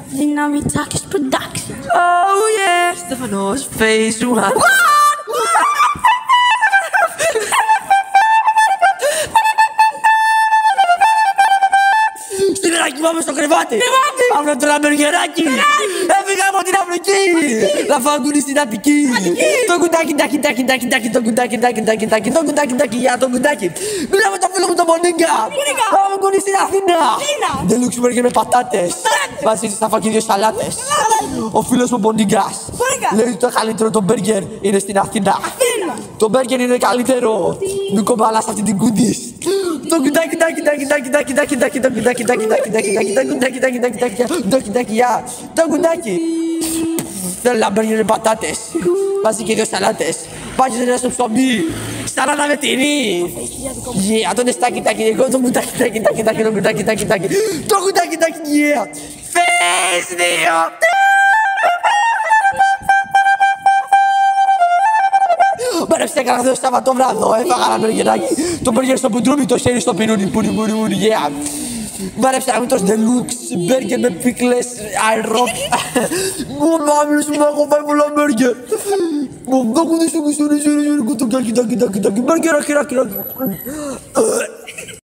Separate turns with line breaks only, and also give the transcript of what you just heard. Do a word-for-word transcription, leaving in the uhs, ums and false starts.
Dynamitakis Productions.
Oh yeah, Stefanos face one. Στυλεράκι, πάμε στο κρεβάτι! Πάμε τώρα μπεργκεράκι! Έφυγα από την Αφρική! Να φάγκουνι στην Αττική! Το κουντάκι, τάκι, τάκι, τάκι, τάκι, το κουντάκι, τάκι, τάκι, τάκι, το κουντάκι, τάκι, για το κουντάκι! Μιλάμε το φίλο μου τον Μονίγκα! Πάμε κούνι στην Αθήνα! Deluxe μπέργκερ με πατάτες! Βάζεις στα φακή δύο σαλάτες! Ο φίλος μου Μονίγκας! Λέει το καλύτερο το μπέργκερ είναι στην Αθήνα! Το μπέργκερ είναι καλύτερο! Μην κομπαλάς αυτή την κούντις! Το κουντάκι, τάκι, τάκι, τάκι, τάκι, τάκι, τάκι, το κουντάκι, τάκι, τάκι, τάκι, τάκι, το κουντάκι, τάκι, τάκι, τάκι, το κουντάκι, για το κουντάκι. Θέλω να μπέργκερ πατάτες, βάζει και δύο σαλάτες, βάζεις ένα στο ψωμί, σαλάτα με τυρί. Yeah, το νεστάκι, τάκι, εγώ το κουντάκι, τάκι, τάκι, τάκι, το κουντάκι, τάκι, τάκι, το κουντάκι, τάκι, yeah. Φες δύο. Μπέρεψε έκανα αυτό το Σαββατόβραδο, έφαγα ένα μπεργκεράκι. Το μπέργκερ στο πουντρούμι, το χέρι στο πυρούνι, πουνι, πουνι, πουνι, yeah. Μπέρεψε να μην τρως Deluxe, μπέργκερ με πίκλες, αερόπ. Μου μάμιλος μου, έχω φάει πολλά μπέργκερ. Μου δώκουν τις τούκους, τούκους, τούκους, τούκους, τούκους, τούκους, τούκους, τούκους, τούκους, τούκους, τούκους, τούκους, τούκους, τούκους, τούκους, τούκους, τούκους, τούκους, τούκους,